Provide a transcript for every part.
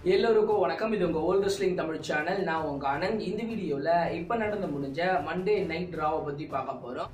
எல்லோருக்கும் வணக்கம். இது உங்க ஓல்ட் ரெஸ்லிங் தமிழ் சேனல். நான் உங்க ஆனந்த். இந்த வீடியோல இப்ப நடந்து முடிஞ்ச மண்டே நைட் ராவை பத்தி பார்க்க போறோம்.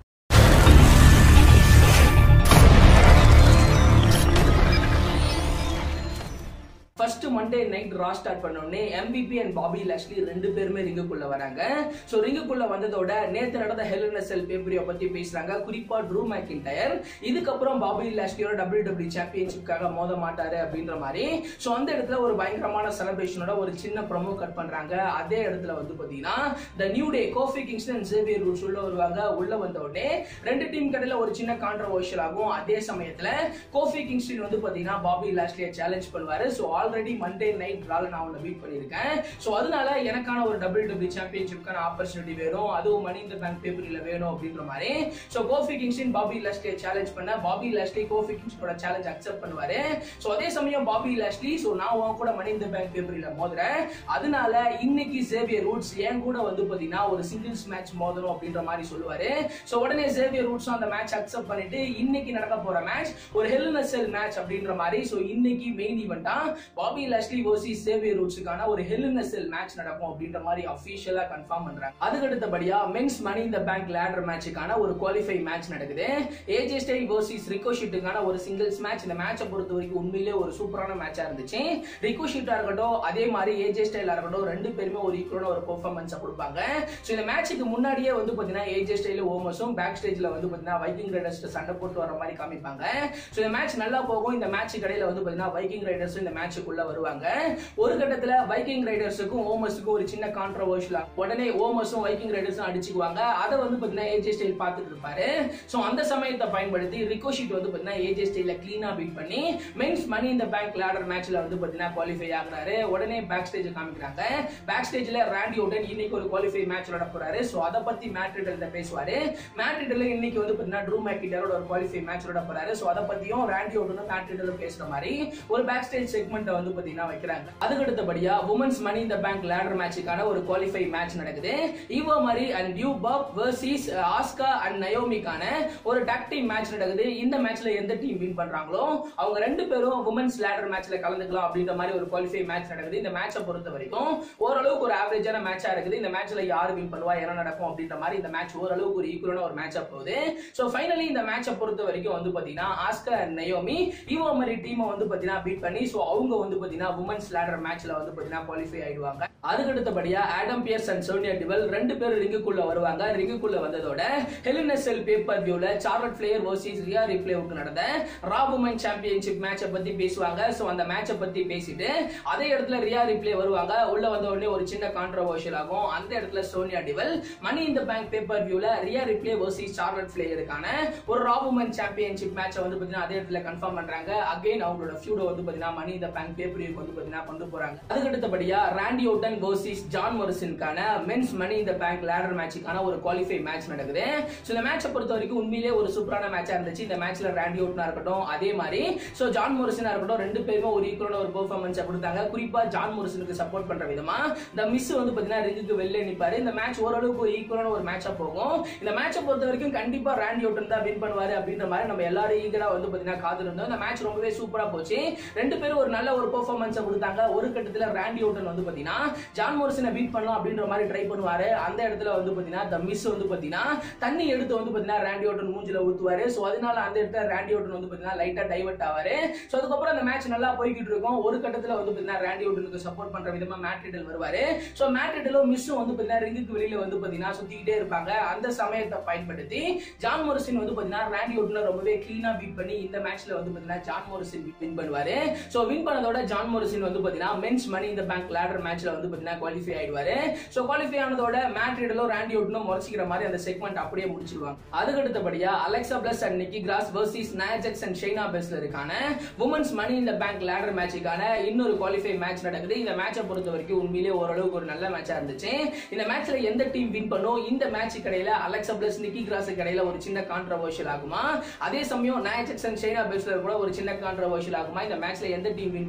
First Monday night Raw start பண்ணோடனே MVP அண்ட் பாபி லாஷ்லி ரெண்டு பேருமே ரிங்குக்குள்ள வராங்க. சோ ரிங்குக்குள்ள வந்ததோட நேத்து நடந்த ஹெல் இன் எ செல் பேப்பரியை பத்தி பேசுறாங்க, குறிப்பா ட்ரூ மேக்கின்டயர் இதுக்கப்புறம் பாபி லாஷ்லியோட WWE சாம்பியன்ஷிப்காக மோத மாட்டாரு அப்படின்ற மாதிரி. சோ அந்த இடத்துல ஒரு பயங்கரமான செலிப்ரேஷனோட ஒரு சின்ன ப்ரோமோ கட் பண்றாங்க. அதே இடத்துல வந்து பாத்தீங்கன்னா the New Day Kofi Kingston and Xavier Woods உள்ள வருவாங்க. உள்ள வந்த உடனே ரெண்டு டீம் கடையில ஒரு சின்ன கான்ட்ரோவர்ஷியல் ஆகும். அதே சமயத்துல கோஃபி கிங்ஸ்டன் வந்து பாத்தீங்கன்னா பாபி லாஷ்லியை சேலஞ்ச் பண்ணுவாரு. சோ ஆல்ரெடி மண்டே நைட் ரால நான் உன்னை பீட் பண்ணிருக்கேன். சோ அதனால எனக்கான ஒரு WWE சாம்பியன்ஷிப்கான ஆப்பர்ச்சுனிட்டி வேணும், அதுவும் மணி இன் தி பேங்க் பேப்பரில வேணும் அப்படின்ற மாதிரி. சோ கோஃபி கிங்ஸ்டன் பாபி லாஷ்லியை சேலஞ்ச் பண்ண பாபி லாஷ்லி கோஃபி கிங்ஸ்டனோட சேலஞ்ச் அக்செப்ட் பண்ணுவாரு. சோ அதே சமயம் பாபி லாஷ்லி சோ நான் உன் கூட மணி இன் தி பேங்க் பேப்பரில மோதுறேன், அதனால இன்னைக்கு சேவியர் ரூட்ஸ் என் கூட வந்து பாத்தீங்கன்னா ஒரு சிங்கிள்ஸ் மேட்ச் மோதணும் அப்படின்ற மாதிரி சொல்லுவாரு. சோ உடனே சேவியர் ரூட்ஸ் அந்த மேட்ச் அக்செப்ட் பண்ணிட்டு இன்னைக்கு நடக்க போற மேட்ச் ஒரு hell in a sell match அப்படின்ற மாதிரி. சோ இன்னைக்கு மெயின் ஈவென்ட்டா பாபி லாஷ்லி வர்சஸ் சேவியர் ரூட்ஸ்க்கான ஒரு hell in a sell match நடக்கும் அப்படின்ற மாதிரி ஆபீஷியலா கன்ஃபார்ம் பண்றாங்க. அதுக்கு அடுத்தபடியா men's money in the bank ladder மேட்ச்க்கான ஒரு குவாலிஃபை மேட்ச் நடக்குது. ஏஜே ஸ்டைல் வர்சஸ் ரிகோஷிட்டுக்கான ஒரு சிங்கிள்ஸ் மேட்ச். இந்த மேட்சை பொறுத்த வரைக்கும் உண்மையிலே ஒரு சூப்பரான மேட்சா இருந்துச்சு. ரிகோஷிட்டா இருக்கட்டும் அதே மாதிரி ஏஜே ஸ்டைலா இருக்கட்டும் ரெண்டு பேருமே ஒரு ஈக்குவலான ஒரு பெர்ஃபார்மன்ஸ் கொடுப்பாங்க. சோ இந்த மேட்சுக்கு முன்னாடியே வந்து பாத்தீங்கன்னா ஏஜே ஸ்டைல் ஓமஸும் பேக் ஸ்டேஜ்ல வந்து பாத்தீங்கன்னா வைக்கிங் ரைடர்ஸ் சண்டை போட்டு வர மாதிரி காமிப்பாங்க. சோ இந்த மேட்ச் நல்லா போகும். இந்த மேட்ச் கடையில வந்து பாத்தீங்கன்னா வைக்கிங் ரைடர்ஸ் இந்த மேட்சுக்குள்ள வருவாங்க. ஒரு கட்டத்துல வைக்கிங் ரைடர்ஸுக்கும் ஓமஸுக்கும் ஒரு சின்ன கான்ட்ரோவர்ஷியல், உடனே ஓமஸும் வைக்கிங் ரைடர்ஸும் அடிச்சுக்குவாங்க. அதை வந்து பாத்தீங்கன்னா ஏஜே ஸ்டைல் பார்த்துட்டு இருப்பாரு. சோ அந்த சமயத்தை பயன்படுத்தி ரிகோஷிட் வந்து பாத்தீங்கன்னா ஏஜே ஸ்டைல கிளீனா பீட் பண்ணி men's money in the bank ladder மேட்ச்ல வந்து பாத்தீங்கன்னா குவாலிஃபை ஆகுறாரு. உடனே பேக் ஸ்டேஜ் காமிக்கிறாங்க. பேக் ஸ்டேஜ்ல ராண்டி ஓர்டன் இன்னைக்கு ஒரு குவாலிஃபை மேட்ச் விளையாட போறாரு. சோ அத பத்தி மேட் ரிடல்ல பேசுவாரு. மேட் ரிடல் இன்னைக்கு வந்து பாத்தீங்கன்னா ட்ரூ மேக்கின்டயரோட ஒரு குவாலிஃபை மேட்ச் விளையாட போறாரு. சோ அத பத்தியும் ராண்டி ஓர்டனும் மேட் ரிடலும் பேசுற மாதிரி ஒரு பேக் ஸ்டேஜ் செக்மெண்ட் வந்து பாத்தீங்கன்னா வைக்கிறாங்க. அதுக்கு அடுத்தபடியா women's money in the bank ladder மேட்ச்க்கான ஒரு குவாலிஃபை மேட்ச் நடக்குது. Eva Marie and Doudrop versus Asuka and நயோமிக்கான ஒரு டாக் டீம் மேட்ச் நடக்குது. இந்த மேட்ச்ல எந்த டீம் வின் பண்றாங்களோ அவங்க ரெண்டு பேரும் உமன்ஸ் லேடர் மேட்ச்ல கலந்துக்கலாம் அப்படின்ற மாதிரி ஒரு குவாலிஃபை மேட்ச் நடக்குது. இந்த மேட்சை பொறுத்த வரைக்கும் ஓரளவுக்கு ஒரு ஆவரேஜான மேட்சா இருக்குது. இந்த மேட்ச்ல யார் வின் பண்ணுவா என்ன நடக்கும் அப்படின்ற மாதிரி இந்த மேட்ச் ஓரளவுக்கு ஒரு ஈக்குவலான ஒரு மேட்சா போகுது. சோ ஃபைனலி இந்த மேட்சை பொறுத்த வரைக்கும் வந்து பாத்தீங்கன்னா Asuka and Naomi Eva Marie டீமை வந்து பாத்தீங்கன்னா பீட் பண்ணி சோ அவங்க வந்து பாத்தீங்கன்னா உமன்ஸ் லேடர் மேட்ச்ல வந்து பாத்தீங்கன்னா குவாலிஃபை ஆயிடுவாங்க. அதுக்கு அடுத்தபடியா Adam Pearce and Sonya Deville ரெண்டு பேரும் ரிங்குக்குள்ள வருவாங்க. ரிங்குக்குள்ள வந்ததோட ஹெல் இன் எ செல் பேப்பர் வியூல சார்லட் ஃபிளேர் வர்சஸ் ரியா ரிப்ளேவுக்கு நடந்த ரா வுமன் சாம்பியன்ஷிப் மேட்சை பத்தி பேசுவாங்க. சோ அந்த மேட்சை பத்தி பேசிட்டு அதே இடத்துல ரியா ரிப்ளே வருவாங்க. உள்ள வந்த உடனே ஒரு சின்ன கான்ட்ரோவர்ஷியல் ஆகும். அந்த இடத்துல Sonya Deville money in the bank pay per வியூல ரியா ரிப்ளே வர்சஸ் சார்லட் ஃபிளேருக்கான ஒரு ரா வுமன் சாம்பியன்ஷிப் மேட்சை வந்து பாத்தீங்கன்னா அதே இடத்துல கன்ஃபார்ம் பண்றாங்க. அகைன் அவங்களோட ஃபியூட வந்து பாத்தீங்கன்னா மணி இன் தி பேங்க் பேப்பர் வியூக்கு வந்து பாத்தீங்கன்னா கொண்டு போறாங்க. அதுக்கு அடுத்தபடியா ராண்டி ஓர்டன் வர்சஸ் ஜான் மோரிசனுக்கான men's money in the bank ladder மேட்ச்க்கான ஒரு குவாலிஃபை மேட்ச் நடக்குது. சோ இந்த மேட்சை பொறுத்த வரைக்கும் உண்மையிலே ஒரு சூப்பரான மேட்சா இருந்துச்சு. இந்த மேட்ச்ல ராண்டி ஓர்டனா இருக்கட்டும் அதே மாதிரி சோ ஜான் மோரிசனா இருக்கட்டும் ரெண்டு பேருமே ஒரு ஈக்குவலான ஒரு பெர்ஃபார்மன்ஸ் கொடுத்தாங்க. குறிப்பா ஜான் மோரிசனுக்கு சப்போர்ட் பண்ற விதமா தி மிஸ் வந்து பாத்தீங்கன்னா ரிங்குக்கு வெளியே நிப்பாரு. இந்த மேட்ச் ஓரளவுக்கு ஒரு ஈக்குவலான ஒரு மேட்சா போகும். இந்த மேட்சை பொறுத்த வரைக்கும் கண்டிப்பா ராண்டி ஓர்டன் தான் வின் பண்ணுவாரு அப்படின்ற மாதிரி நம்ம எல்லாரும் ஈகரா வந்து பாத்தீங்கன்னா காத்திருந்தோம். இந்த மேட்ச் ரொம்பவே சூப்பரா போச்சு. ரெண்டு பேரும் ஒரு நல்ல ஒரு பெர்ஃபார்மன்ஸ் கொடுத்தாங்க. ஒரு கட்டத்துல ராண்டி ஓர்டன் வந்து பாத்தீங்கன்னா ஜான் மோரிசனை பீட் பண்ணலாம் அப்படின்ற மாதிரி ட்ரை பண்ணுவாரு. அந்த இடத்துல வந்து பாத்தீங்கன்னா தி மிஸ் வந்து பாத்தீங்கன்னா தண்ணி எடுத்து வந்து பாத்தீங்கன்னா ராண்டி ஓர்டன் மூஞ்சில ஊத்துவாரு. சோ அதனால அந்த இடத்துல ராண்டி ஓர்டன் வந்து பாத்தீங்கன்னா லைட்டா டைவர்ட் ஆவாரு. சோ அதுக்கப்புறம் அந்த மேட்ச் நல்லா போய்கிட்டு இருக்கும். ஒரு கட்டத்துல வந்து பாத்தீங்கன்னா ராண்டி ஓர்டனுக்கு சப்போர்ட் பண்ற விதமா மேட் ரிடல் வருவாரு. சோ மேட் ரிடலும் மிஸ்ஸும் வந்து பாத்தீங்கன்னா ரிங்குக்கு வெளியில வந்து பாத்தீங்கன்னா சுத்திக்கிட்டே இருப்பாங்க. அந்த சமயத்தை பயன்படுத்தி ஜான் மோரிசன் வந்து பாத்தீங்கன்னா ராண்டி ஓர்டனை ரொம்பவே கிளீனா பீட் பண்ணி இந்த மேட்ச்ல வந்து பாத்தீங்கன்னா ஜான் மோரிசன் வின் பண்ணுவாரு. சோ வின் பண்ணதோட ஜான் மோரிசன் வந்து பாத்தீங்கன்னா men's money in the bank ladder மேட்ச்ல வந்து பாத்தீங்கன்னா குவாலிஃபை ஆயிடுவாரு. சோ குவாலிஃபை ஆனதோட மேட் ரிடலும் ராண்டி ஓர்டனும் முறைச்சிக்கிற மாதிரி அந்த செக்மெண்ட் அப்படியே முடிச்சிடுவாங்க. அதுக்கு அடுத்தபடியா Alexa Bliss and Nikki Cross versus Nia Jax and Shayna பெஸ்லருக்கான women's money in the bank ladder மேட்ச்க்கான இன்னொரு குவாலிஃபை மேட்ச் நடக்குது. இந்த மேட்சை பொறுத்த வரைக்கும் உண்மையிலே ஓரளவுக்கு ஒரு நல்ல மேட்சா இருந்துச்சு. இந்த மேட்ச்ல எந்த டீம் வின் பண்ணும், இந்த மேட்ச் கடையில அலெக்சா பிளஸ் நிக்கி கிராஸ் கடையில ஒரு சின்ன கான்ட்ரோவர்ஷியல் ஆகுமா, அதே சமயம் Nia Jax and Shayna Baszler கூட ஒரு சின்ன கான்ட்ரோவர்ஷியல் ஆகுமா, இந்த மேட்ச்ல எந்த டீம் வின்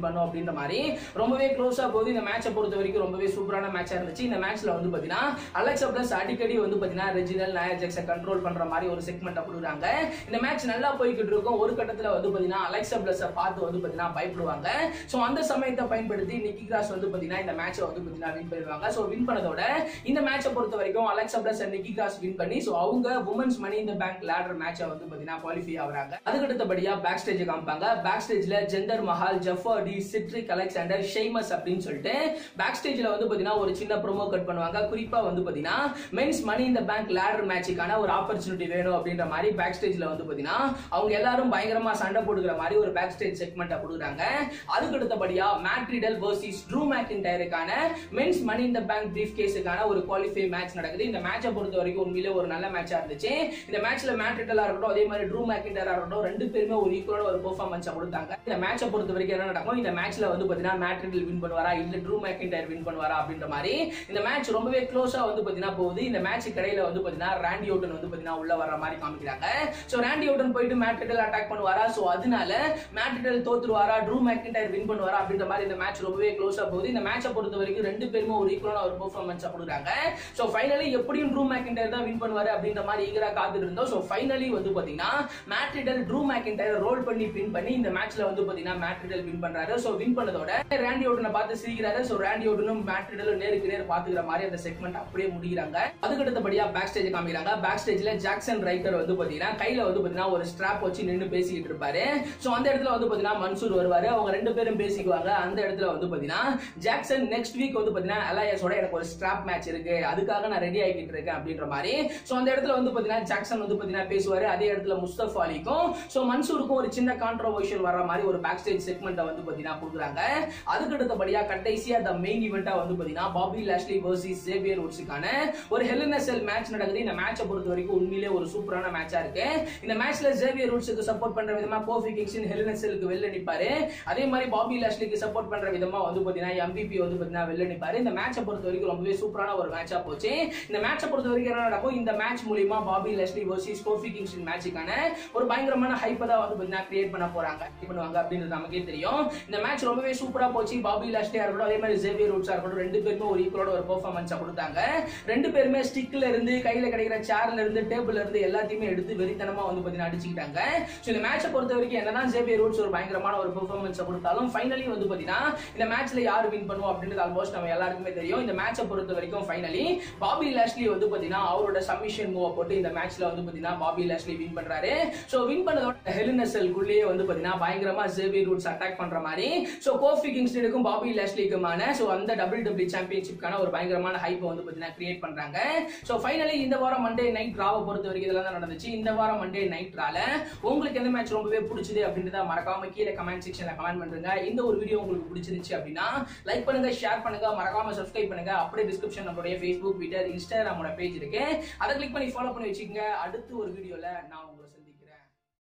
பண்ணும் அப்படின்ற மாதிரி ரொம்பவே க்ளோஸா போகுது. இந்த மேட்சை பொறுத்த வரைக்கும் ரொம்பவே சூப்பரான மேட்சா இருந்துச்சு. இந்த மேட்ச்ல வந்து பாத்தீங்கன்னா அலெக்சா பிளஸ் அடிக்கடி வந்து பாத்தீங்கன்னா ரெஜினல் நயா ஜாக்ஸை கண்ட்ரோல் பண்ற மாதிரி ஒரு செக்மெண்ட் கொடுக்குறாங்க. இந்த மேட்ச் நல்லா போய்கிட்டு இருக்கும். ஒரு கட்டத்துல வந்து பாத்தீங்கன்னா அலெக்சா பிளஸ் பார்த்து வந்து பாத்தீங்கன்னா பயப்படுவாங்க. சோ அந்த சமயத்தை பயன்படுத்தி நிக்கி கிராஸ் வந்து பாத்தீங்கன்னா இந்த மேட்சை வந்து பாத்தீங்கன்னா வின் பண்ணிடுவாங்க. சோ வின் பண்ணதோட இந்த மேட்சை பொறுத்த வரைக்கும் Alexa Bliss and Nikki Cross win பண்ணி சோ அவங்க உமன்ஸ் மணி இந்த பேங்க் லேடர் மேட்சை வந்து பாத்தீங்கன்னா குவாலிஃபை ஆகுறாங்க. அதுக்கு அடுத்தபடியா பேக் ஸ்டேஜ் காமிப்பாங்க. பேக் ஸ்டேஜ்ல Jinder Mahal, Jeff Hardy, Cedric Alexander, Sheamus அப்படின்னு சொல்லிட்டு பேக் ஸ்டேஜ்ல வந்து பாத்தீங்கன்னா ஒரு சின்ன ப்ரோமோ கட் பண்ணுவாங்க. குறிப்பா வந்து பாத்தீங்கன்னா மென்ஸ் மணி இந்த பேங்க் லேடர் மேட்சுக்கான ஒரு ஆப்பர்ச்சுனிட்டி வேணும் அப்படின்ற மாதிரி பேக் ஸ்டேஜ்ல வந்து பாத்தீங்கன்னா அவங்க எல்லாரும் பயங்கரமா சண்டை போடுகிற மாதிரி ஒரு பேக் ஸ்டேஜ் செக்மெண்ட் கொடுக்குறாங்க. அதுக்கு அடுத்தபடியா மேட் ரிடல் வர்சஸ் ட்ரூ மேக்கின்டையருக்கான மென்ஸ் மணி இந்த பேங்க் பிரீஃப் கேஸுக்கான ஒரு குவாலிஃபை மேட்ச் நடக்குது. இந்த மேட்சை பொறுத்த வரைக்கும் உண்மையிலே ஒரு நல்ல மேட்சா இருந்துச்சு. இந்த மேட்ச்ல மேட் ரிடலா இருக்கட்டும் அதே மாதிரி ட்ரூ மேக்கின்டையரா இருக்கட்டும் ரெண்டு பேருமே ஒரு ஈக்குவலான ஒரு பெர்ஃபார்மன்ஸ் கொடுத்தாங்க. இந்த மேட்சை பொறுத்த வரைக்கும் என்ன நடக்கும், இந்த மேட்ச்ல வந்து பாத்தீங்கன்னா மேட் ரிடல் வின் பண்ணுவாரா இல்ல ட்ரூ மேக்கின்டையர் வின் பண்ணுவாரா அப்படின்ற மாதிரி இந்த மேட்ச் ரொம்பவே க்ளோஸா வந்து பாத்தீங்கன்னா போகுது. இந்த மேட்ச் கடையில வந்து பாத்தீங்கன்னா ராண்டி ஓட்டன் வந்து பாத்தீங்கன்னா உள்ள வர மாதிரி காமிக்கிறாங்க. சோ ராண்டி ஓட்டன் போயிட்டு மேட் ரிடல் அட்டாக் பண்ணுவாரா, சோ அதனால மேட் ரிடல் தோத்துருவாரா, ட்ரூ மேக்கின்டையர் வின் பண்ணுவாரா அப்படின்ற மாதிரி இந்த மேட்ச் ரொம்பவே க்ளோஸா போகுது. இந்த மேட்சை பொறுத்த வரைக்கும் ரெண்டு பேருமே ஒரு ஈக்குவலான ஒரு பெர்ஃபார்மன்ஸ் கொடுக்குறாங்க. சோ ஃபைனலி எப்படியும் ட்ரூ மேக்கின்டையர் தான் வின் பண்ணுவாரு அப்படின்ற மாதிரி ஈகரா காத்துட்டு இருந்தோம். சோ ஃபைனலி வந்து பாத்தீங்கன்னா Matt Riddle Drew McIntyre roll பண்ணி பின் பண்ணி இந்த மேட்ச்ல வந்து பாத்தீங்கன்னா மேட் ரிடல் வின் பண்றாரு. சோ வின் பண்ணதோட ராண்டி ஓட்டனை பார்த்து சிரிக்கிறாரு. சோ ராண்டி ஓட்டனும் மேட் ரிடலும் நேருக்கு நேர் பாத்துக்கிற மாதிரி அந்த செக்மெண்ட் அப்படியே முடிக்கிறாங்க. அதுக்கு அடுத்தபடியா பேக் ஸ்டேஜ் காமிக்கிறாங்க. பேக் ஸ்டேஜ்ல ஜாக்சன் ரைக்கர் வந்து பாத்தீங்கன்னா கையில வந்து பாத்தீங்கன்னா ஒரு ஸ்ட்ராப் வச்சு நின்னு பேசிக்கிட்டு இருப்பாரு. சோ அந்த இடத்துல வந்து பாத்தீங்கன்னா மன்சூர் வருவாரு. அவங்க ரெண்டு பேரும் பேசிக்குவாங்க. அந்த இடத்துல வந்து பாத்தீங்கன்னா ஜாக்சன் நெக்ஸ்ட் வீக் வந்து பாத்தீங்கன்னா அலையஸோட எனக்கு ஒரு ஸ்ட்ராப் மேட்ச் இருக்கு, அதுக்காக நான் ரெடி ஆகிட்டு இருக்கேன் அப்படின்ற மாதிரி சோ அந்த இடத்துல வந்து பாத்தீங்கன்னா ஜாக்சன் வந்து பாத்தீங்கன்னா பேசுவாரு. அதே இடத்துல முஸ்தபா அலிக்கும் சோ மன்சூருக்கும் ஒரு சின்ன கான்ட்ரோவர்ஷியல் வர மாதிரி ஒரு பேக் ஸ்டேஜ் செக்மெண்ட் வந்து பாத்தீங்கன்னா கொடுக்குறாங்க. அதுக்கு அடுத்தபடியா கடைசியா த மெயின் ஈவெண்டா வந்து பாத்தீங்கன்னா பாபி லாஷ்லி வர்சஸ் சேவியர் வுட்ஸ்க்கான ஒரு hell in a sell match நடக்குது. இந்த மேட்சை பொறுத்த வரைக்கும் உண்மையிலே ஒரு சூப்பரான மேட்சா இருக்கு. இந்த மேட்ச்ல சேவியர் வுட்ஸ்க்கு சப்போர்ட் பண்ற விதமா கோஃபி கிங்ஸ்டன் ஹெல் இன் எ செல்க்கு வெளில நிப்பாரு. அதே மாதிரி பாபி லாஷ்லிக்கு சப்போர்ட் பண்ற விதமா வந்து பாத்தீங்கன்னா MVP வந்து பாத்தீங்கன்னா வெளில நிப்பாரு. இந்த மேட்சை பொறுத்த வரைக்கும் ரொம்பவே சூப்பரான ஒரு மேட்சா போச்சு. இந்த மேட்சை பொறுத்த வரைக்கும் என்ன நடக்கும், இந்த மேட்ச் மூலமா Bobby Lashley versus Kofi Kingston மேட்சுக்கான ஒரு பயங்கரமான ஹைப் தான் வந்து பாத்தீங்கன்னா கிரியேட் பண்ண போறாங்க அப்படின்றது நமக்கே தெரியும். இந்த மேட்ச் ரொம்பவே சூப்பரா போச்சு. பாபி லாஷ்லியா இருக்கட்டும் அதே மாதிரி சேவியர் வுட்ஸா இருக்கட்டும் ரெண்டு பேருமே ஒரு ஈக்குவலோட ஒரு பெர்ஃபார்மன்ஸ் கொடுத்தாங்க. ரெண்டு பேருமே ஸ்டிக்ல இருந்து கையில கிடைக்கிற சேர்ல இருந்து டேபிள்ல இருந்து எல்லாத்தையுமே எடுத்து வெறித்தனமா வந்து பாத்தீங்கன்னா அடிச்சுக்கிட்டாங்க. சோ இந்த மேட்சை பொறுத்த வரைக்கும் என்னதான் சேவியர் வுட்ஸ் ஒரு பயங்கரமான ஒரு பெர்ஃபார்மன்ஸ் கொடுத்தாலும் ஃபைனலி வந்து பாத்தீங்கன்னா இந்த மேட்ச்ல யார் வின் பண்ணுவோம் அப்படின்றது ஆல்மோஸ்ட் நம்ம எல்லாருக்குமே தெரியும். இந்த மேட்சை பொறுத்த வரைக்கும் ஃபைனலி பாபி லாஷ்லி வந்து பாத்தீங்கன்னா அவரோட சப்மிஷன் மூவ் போட்டு இந்த மேட்ச்ல வந்து பாத்தீங்கன்னா பாபி லாஷ்லி வின் பண்றாரு. சோ வின் பண்ணதோட ஹெல் இன் எ செல் குள்ளேயே வந்து பாத்தீங்கன்னா பயங்கரமா சேவியர் வுட்ஸ் அட்டாக் பண்ற மாதிரி சோ கோஃபி கிங்ஸ்டனுக்கும் பாபி லாஷ்லிக்குமான சோ அந்த WWE சாம்பியன்ஷிப்கான ஒரு பயங்கரமான ஹைப் வந்து பாத்தீங்கன்னா கிரியேட் பண்றாங்க. சோ ஃபைனலி இந்த வாரம் மண்டே நைட் ராவை பொறுத்த வரைக்கும் இதெல்லாம் தான் நடந்துச்சு. இந்த வாரம் மண்டே நைட் ரால உங்களுக்கு எந்த மேட்ச் ரொம்பவே பிடிச்சது அப்படின்றத மறக்காம கீழே கமெண்ட் செக்ஷன்ல கமெண்ட் பண்ணுங்க. இந்த ஒரு வீடியோ உங்களுக்கு பிடிச்சிருந்துச்சு அப்படின்னா லைக் பண்ணுங்க, ஷேர் பண்ணுங்க, மறக்காம சப்ஸ்கிரைப் பண்ணுங்க. அப்படியே டிஸ்கிரிப்ஷன் நம்மளுடைய Facebook, Twitter, Instagram பேஜ் இருக்கு. அதை கிளிக் பண்ணி ஃபாலோ பண்ணி வச்சுக்கோங்க. அடுத்து ஒரு வீடியோல நான் உங்களை சந்திக்கிறேன்.